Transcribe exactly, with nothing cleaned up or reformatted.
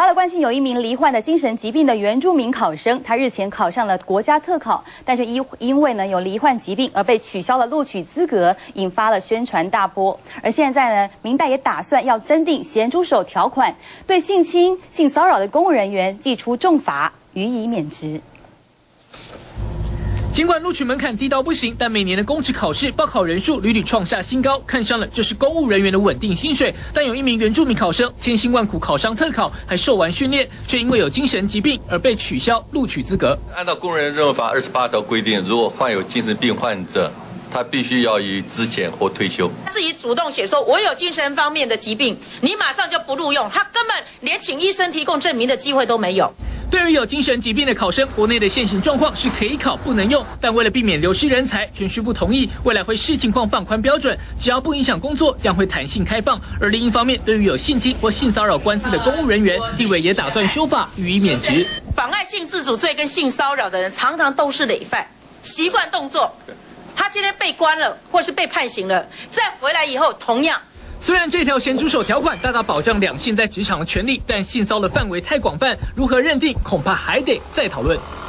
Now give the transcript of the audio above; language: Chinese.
好了，关心有一名罹患的精神疾病的原住民考生，他日前考上了国家特考，但是因因为呢有罹患疾病而被取消了录取资格，引发了宣传大波。而现在呢，明代也打算要增订咸猪手条款，对性侵、性骚扰的公务人员祭出重罚，予以免职。 尽管录取门槛低到不行，但每年的公职考试报考人数屡屡创下新高，看上了就是公务人员的稳定薪水。但有一名原住民考生千辛万苦考上特考，还受完训练，却因为有精神疾病而被取消录取资格。 按照《工人任务法》二十八条规定，如果患有精神病患者，他必须要于资遣或退休。 他自己主动写说，我有精神方面的疾病，你马上就不录用，他根本连请医生提供证明的机会都没有。 对于有精神疾病的考生，国内的现行状况是可以考不能用，但为了避免流失人才，全需不同意，未来会视情况放宽标准，只要不影响工作，将会弹性开放。而另一方面，对于有性侵或性骚扰官司的公务人员，地委也打算修法予以免职。 妨碍性自主罪跟性骚扰的人，常常都是累犯，习惯动作。他今天被关了，或是被判刑了，再回来以后同样。 虽然这条咸猪手条款大大保障两性在职场的权利，但性骚的范围太广泛，如何认定，恐怕还得再讨论。